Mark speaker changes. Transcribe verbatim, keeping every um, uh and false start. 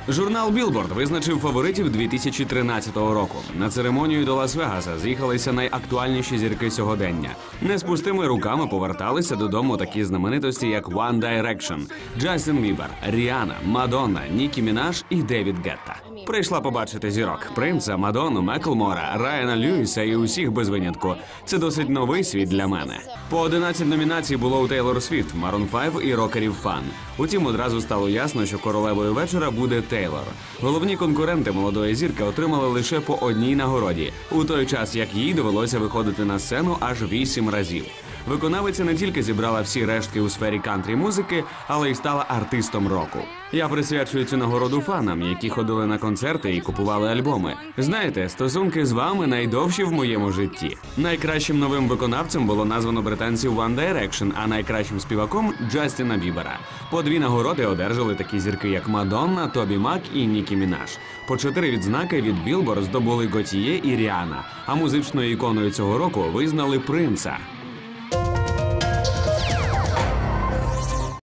Speaker 1: Журнал Billboard визначив фаворитів дві тисячі тринадцятого року. На церемонію до Лас-Вегаса з'їхалися найактуальніші зірки сьогодення. Не з пустими руками поверталися додому такі знаменитості, як One Direction, Джастін Бібер, Ріана, Мадонна, Нікі Мінаж і Девід Гетта. Прийшла побачити зірок Принца, Мадонну, Меклмора, Райана Льюіса і усіх без винятку. Це досить новий світ для мене. По одинадцять номінацій було у Тейлор Свіфт, Марун файв і рокерів Фан. Утім, одразу стало ясно, що королевою вечора буде Тейлор. Головні конкуренти молодої зірки отримали лише по одній нагороді, у той час як їй довелося виходити на сцену аж вісім разів. Виконавиця не тільки зібрала всі рештки у сфері кантрі-музики, але й стала артистом року. Я присвячую цю нагороду фанам, які ходили на концерти і купували альбоми. Знаєте, стосунки з вами найдовші в моєму житті. Найкращим новим виконавцем було названо британців One Direction, а найкращим співаком – Джастіна Бібера. По дві нагороди одержали такі зірки, як Мадонна, Тобі Мак і Нікі Мінаж. По чотири відзнаки від Billboard здобули Готьє і Ріана, а музичною іконою цього року визнали Принца.